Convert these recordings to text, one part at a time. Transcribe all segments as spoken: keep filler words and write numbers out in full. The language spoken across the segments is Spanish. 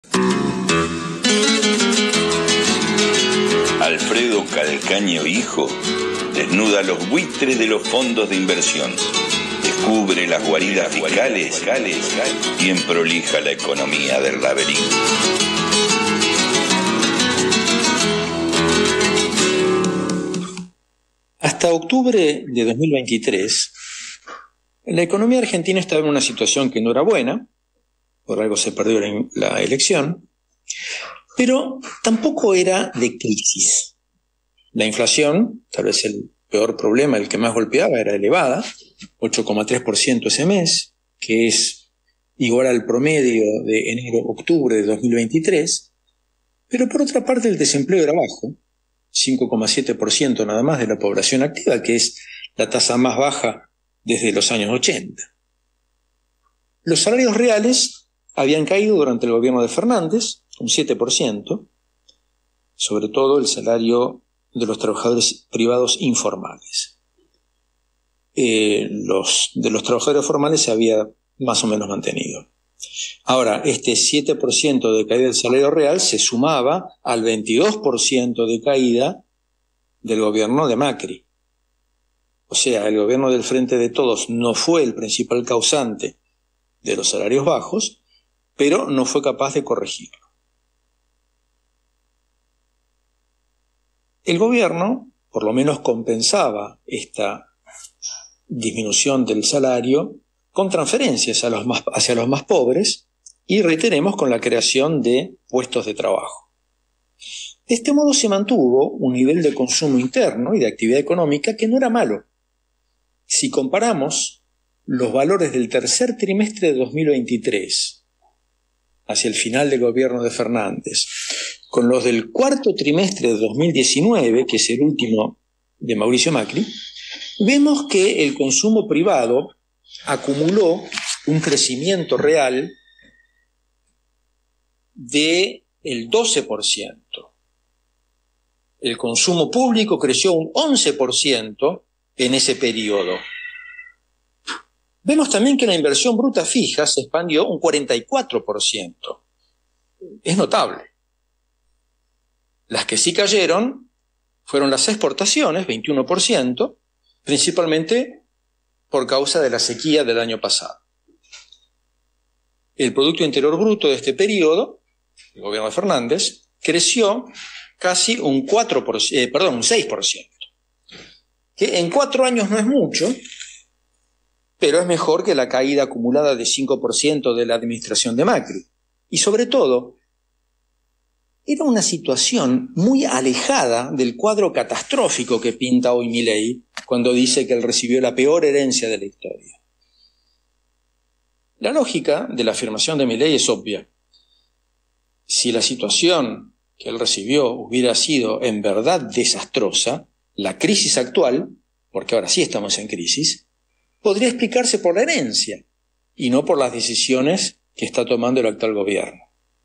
Alfredo Calcaño Hijo desnuda los buitres de los fondos de inversión, descubre las guaridas fiscales y emprolija la economía del laberinto. Hasta octubre de dos mil veintitrés, la economía argentina estaba en una situación que no era buena, por algo se perdió la, la elección, pero tampoco era de crisis. La inflación, tal vez el peor problema, el que más golpeaba, era elevada, ocho coma tres por ciento ese mes, que es igual al promedio de enero-octubre de dos mil veintitrés, pero por otra parte el desempleo era bajo, cinco coma siete por ciento nada más de la población activa, que es la tasa más baja desde los años ochenta. Los salarios reales habían caído durante el gobierno de Fernández, un siete por ciento, sobre todo el salario de los trabajadores privados informales. Eh, los, de los trabajadores formales se había más o menos mantenido. Ahora, este siete por ciento de caída del salario real se sumaba al veintidós por ciento de caída del gobierno de Macri. O sea, el gobierno del Frente de Todos no fue el principal causante de los salarios bajos, pero no fue capaz de corregirlo. El gobierno, por lo menos, compensaba esta disminución del salario con transferencias a los más, hacia los más pobres y, reiteremos, con la creación de puestos de trabajo. De este modo se mantuvo un nivel de consumo interno y de actividad económica que no era malo. Si comparamos los valores del tercer trimestre de dos mil veintitrés, hacia el final del gobierno de Fernández, con los del cuarto trimestre de dos mil diecinueve, que es el último de Mauricio Macri, vemos que el consumo privado acumuló un crecimiento real del doce por ciento. El consumo público creció un once por ciento en ese periodo. Vemos también que la inversión bruta fija se expandió un cuarenta y cuatro por ciento. Es notable. Las que sí cayeron fueron las exportaciones, veintiuno por ciento, principalmente por causa de la sequía del año pasado. El Producto Interior Bruto de este periodo, el gobierno de Fernández, creció casi un, cuatro por ciento, eh, perdón, un seis por ciento. Que en cuatro años no es mucho, pero es mejor que la caída acumulada de cinco por ciento de la administración de Macri. Y sobre todo, era una situación muy alejada del cuadro catastrófico que pinta hoy Milei cuando dice que él recibió la peor herencia de la historia. La lógica de la afirmación de Milei es obvia. Si la situación que él recibió hubiera sido en verdad desastrosa, la crisis actual, porque ahora sí estamos en crisis, podría explicarse por la herencia y no por las decisiones que está tomando el actual gobierno.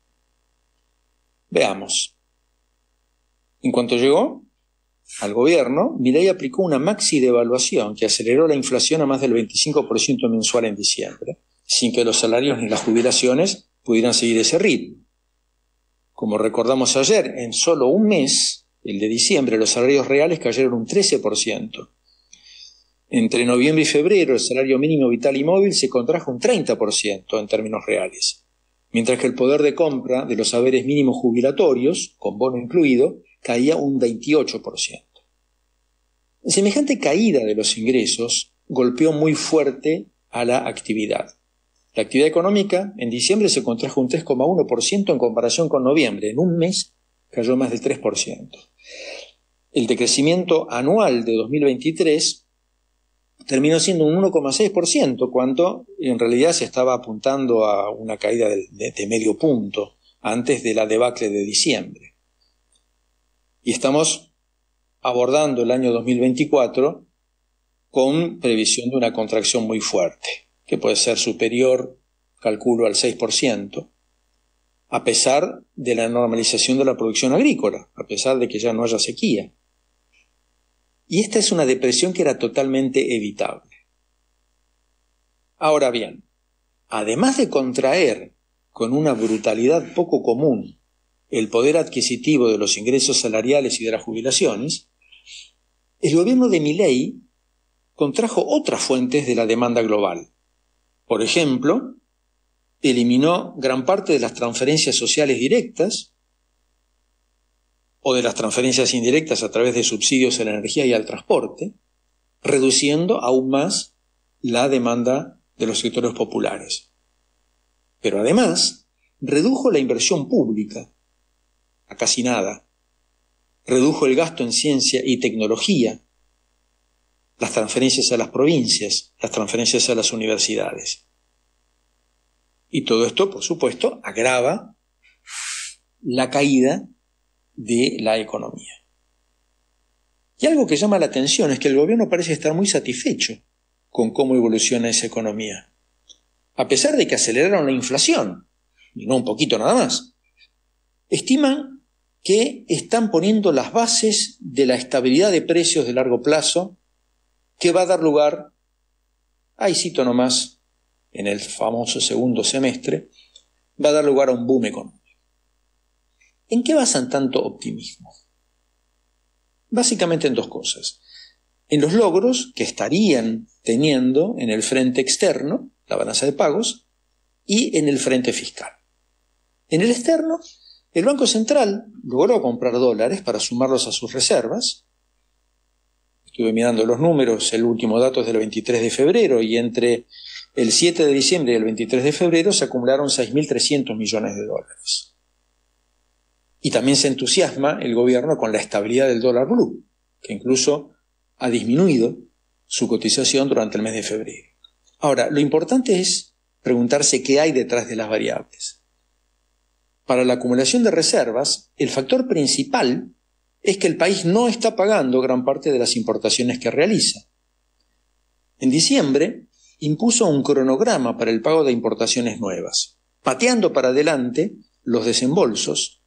Veamos. En cuanto llegó al gobierno, Milei aplicó una maxi devaluación que aceleró la inflación a más del veinticinco por ciento mensual en diciembre, sin que los salarios ni las jubilaciones pudieran seguir ese ritmo. Como recordamos ayer, en solo un mes, el de diciembre, los salarios reales cayeron un trece por ciento. Entre noviembre y febrero, el salario mínimo vital y móvil se contrajo un treinta por ciento en términos reales, mientras que el poder de compra de los haberes mínimos jubilatorios, con bono incluido, caía un veintiocho por ciento. Semejante caída de los ingresos golpeó muy fuerte a la actividad. La actividad económica en diciembre se contrajo un tres coma uno por ciento en comparación con noviembre. En un mes cayó más del tres por ciento. El decrecimiento anual de dos mil veintitrés terminó siendo un uno coma seis por ciento, cuando en realidad se estaba apuntando a una caída de, de, de medio punto antes de la debacle de diciembre. Y estamos abordando el año dos mil veinticuatro con previsión de una contracción muy fuerte, que puede ser superior, calculo, al seis por ciento, a pesar de la normalización de la producción agrícola, a pesar de que ya no haya sequía. Y esta es una depresión que era totalmente evitable. Ahora bien, además de contraer con una brutalidad poco común el poder adquisitivo de los ingresos salariales y de las jubilaciones, el gobierno de Milei contrajo otras fuentes de la demanda global. Por ejemplo, eliminó gran parte de las transferencias sociales directas o de las transferencias indirectas a través de subsidios a la energía y al transporte, reduciendo aún más la demanda de los sectores populares. Pero además, redujo la inversión pública a casi nada, redujo el gasto en ciencia y tecnología, las transferencias a las provincias, las transferencias a las universidades. Y todo esto, por supuesto, agrava la caída de la economía. Y algo que llama la atención es que el gobierno parece estar muy satisfecho con cómo evoluciona esa economía, a pesar de que aceleraron la inflación, y no un poquito nada más. Estiman que están poniendo las bases de la estabilidad de precios de largo plazo que va a dar lugar, ahí cito nomás, en el famoso segundo semestre, va a dar lugar a un boom económico. ¿En qué basan tanto optimismo? Básicamente en dos cosas. En los logros que estarían teniendo en el frente externo, la balanza de pagos, y en el frente fiscal. En el externo, el Banco Central logró comprar dólares para sumarlos a sus reservas. Estuve mirando los números, el último dato es del veintitrés de febrero, y entre el siete de diciembre y el veintitrés de febrero se acumularon seis mil trescientos millones de dólares. Y también se entusiasma el gobierno con la estabilidad del dólar blue, que incluso ha disminuido su cotización durante el mes de febrero. Ahora, lo importante es preguntarse qué hay detrás de las variables. Para la acumulación de reservas, el factor principal es que el país no está pagando gran parte de las importaciones que realiza. En diciembre, impuso un cronograma para el pago de importaciones nuevas, pateando para adelante los desembolsos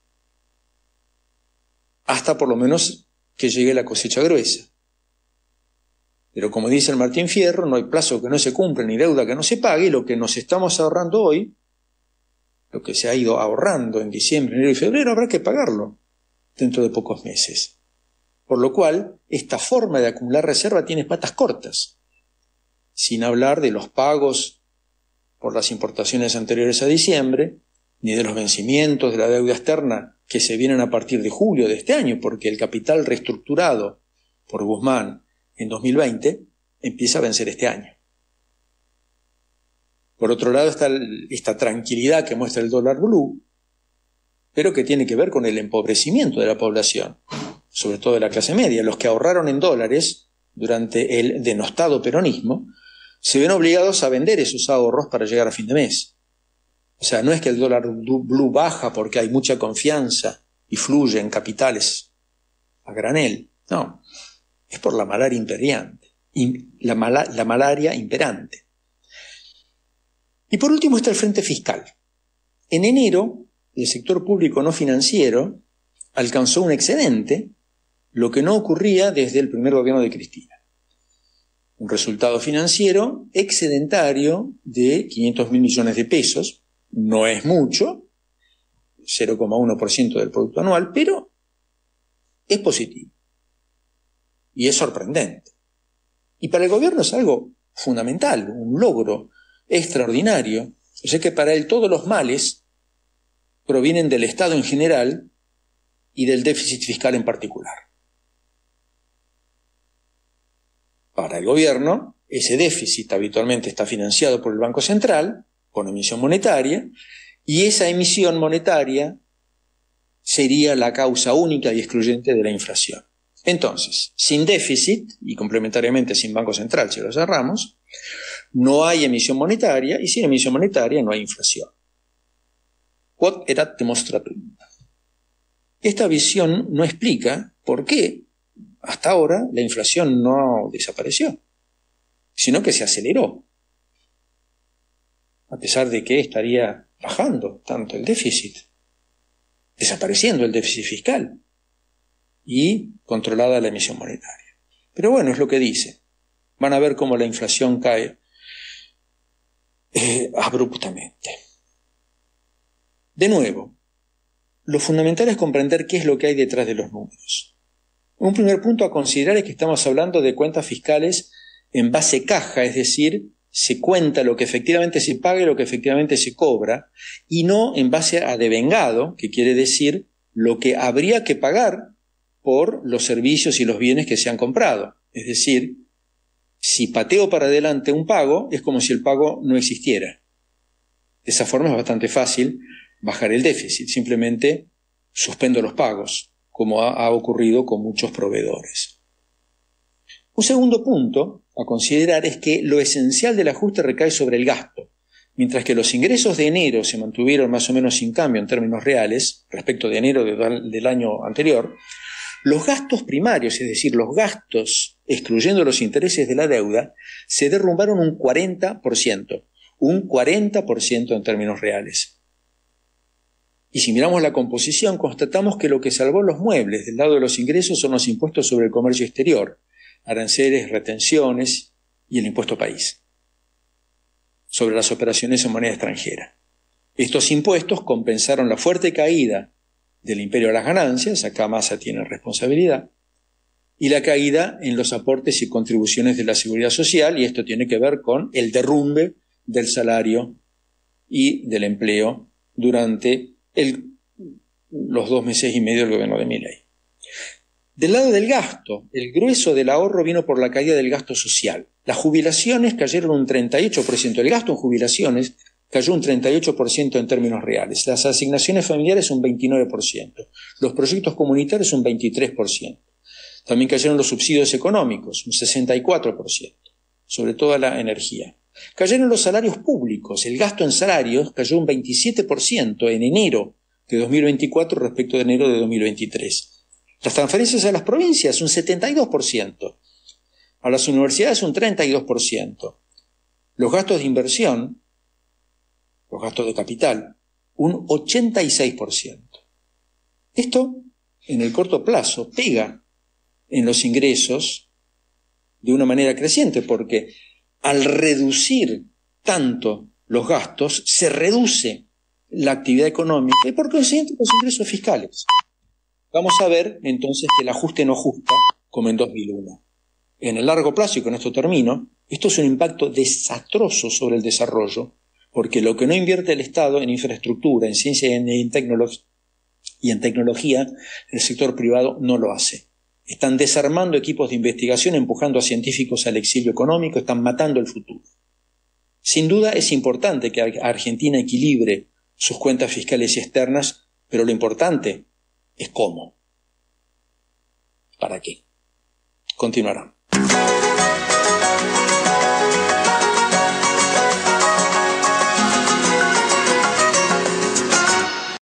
hasta por lo menos que llegue la cosecha gruesa. Pero como dice el Martín Fierro, no hay plazo que no se cumpla ni deuda que no se pague, y lo que nos estamos ahorrando hoy, lo que se ha ido ahorrando en diciembre, enero y febrero, habrá que pagarlo dentro de pocos meses. Por lo cual, esta forma de acumular reserva tiene patas cortas, sin hablar de los pagos por las importaciones anteriores a diciembre, ni de los vencimientos de la deuda externa que se vienen a partir de julio de este año, porque el capital reestructurado por Guzmán en dos mil veinte empieza a vencer este año. Por otro lado está esta tranquilidad que muestra el dólar blue, pero que tiene que ver con el empobrecimiento de la población, sobre todo de la clase media. Los que ahorraron en dólares durante el denostado peronismo se ven obligados a vender esos ahorros para llegar a fin de mes. O sea, no es que el dólar blue baja porque hay mucha confianza y fluye en capitales a granel. No, es por la malaria imperante, la, mala, la malaria imperante. Y por último está el frente fiscal. En enero, el sector público no financiero alcanzó un excedente, lo que no ocurría desde el primer gobierno de Cristina. Un resultado financiero excedentario de quinientos mil millones de pesos. No es mucho, cero coma uno por ciento del producto anual, pero es positivo. Y es sorprendente. Y para el gobierno es algo fundamental, un logro extraordinario. O sea que para él todos los males provienen del Estado en general y del déficit fiscal en particular. Para el gobierno, ese déficit habitualmente está financiado por el Banco Central, con emisión monetaria, y esa emisión monetaria sería la causa única y excluyente de la inflación. Entonces, sin déficit, y complementariamente sin Banco Central, si lo cerramos, no hay emisión monetaria, y sin emisión monetaria no hay inflación. Quod erat demonstratum. Esta visión no explica por qué hasta ahora la inflación no desapareció, sino que se aceleró, a pesar de que estaría bajando tanto el déficit, desapareciendo el déficit fiscal y controlada la emisión monetaria. Pero bueno, es lo que dice. Van a ver cómo la inflación cae eh, abruptamente. De nuevo, lo fundamental es comprender qué es lo que hay detrás de los números. Un primer punto a considerar es que estamos hablando de cuentas fiscales en base caja, es decir, se cuenta lo que efectivamente se paga y lo que efectivamente se cobra, y no en base a devengado, que quiere decir lo que habría que pagar por los servicios y los bienes que se han comprado. Es decir, si pateo para adelante un pago, es como si el pago no existiera. De esa forma es bastante fácil bajar el déficit, simplemente suspendo los pagos, como ha, ha ocurrido con muchos proveedores. Un segundo punto a considerar es que lo esencial del ajuste recae sobre el gasto. Mientras que los ingresos de enero se mantuvieron más o menos sin cambio en términos reales, respecto de enero de, del año anterior, los gastos primarios, es decir, los gastos excluyendo los intereses de la deuda, se derrumbaron un cuarenta por ciento, un cuarenta por ciento en términos reales. Y si miramos la composición, constatamos que lo que salvó los muebles del lado de los ingresos son los impuestos sobre el comercio exterior, aranceles, retenciones y el impuesto país sobre las operaciones en moneda extranjera. Estos impuestos compensaron la fuerte caída del imperio de las ganancias, acá Massa tiene responsabilidad, y la caída en los aportes y contribuciones de la seguridad social, y esto tiene que ver con el derrumbe del salario y del empleo durante el, los dos meses y medio del gobierno de Milei. Del lado del gasto, el grueso del ahorro vino por la caída del gasto social. Las jubilaciones cayeron un treinta y ocho por ciento, el gasto en jubilaciones cayó un treinta y ocho por ciento en términos reales, las asignaciones familiares un veintinueve por ciento, los proyectos comunitarios un veintitrés por ciento. También cayeron los subsidios económicos, un sesenta y cuatro por ciento, sobre toda la energía. Cayeron los salarios públicos, el gasto en salarios cayó un veintisiete por ciento en enero de dos mil veinticuatro respecto de enero de dos mil veintitrés. Las transferencias a las provincias un setenta y dos por ciento, a las universidades un treinta y dos por ciento. Los gastos de inversión, los gastos de capital, un ochenta y seis por ciento. Esto, en el corto plazo, pega en los ingresos de una manera creciente, porque al reducir tanto los gastos, se reduce la actividad económica y por consiguiente los ingresos fiscales. Vamos a ver entonces que el ajuste no justa como en dos mil uno. En el largo plazo, y con esto termino, esto es un impacto desastroso sobre el desarrollo, porque lo que no invierte el Estado en infraestructura, en ciencia y en, en, tecnología, y en tecnología, el sector privado no lo hace. Están desarmando equipos de investigación, empujando a científicos al exilio económico, están matando el futuro. Sin duda es importante que Argentina equilibre sus cuentas fiscales y externas, pero lo importante es cómo. ¿Para qué? Continuará.